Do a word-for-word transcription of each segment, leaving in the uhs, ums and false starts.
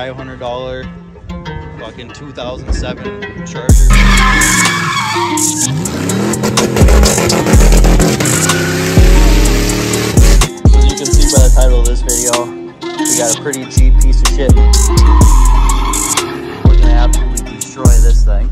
five hundred dollar fucking two thousand seven Charger. As you can see by the title of this video, we got a pretty cheap piece of shit. We're gonna absolutely destroy this thing.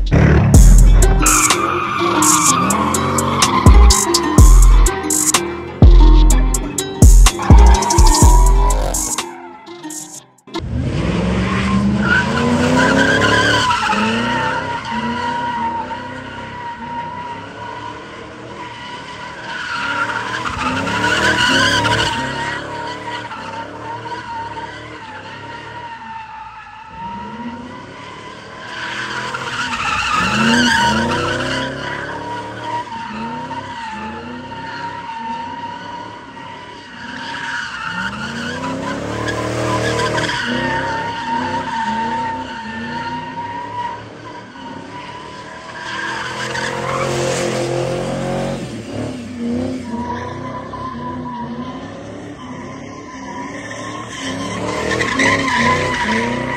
Yeah.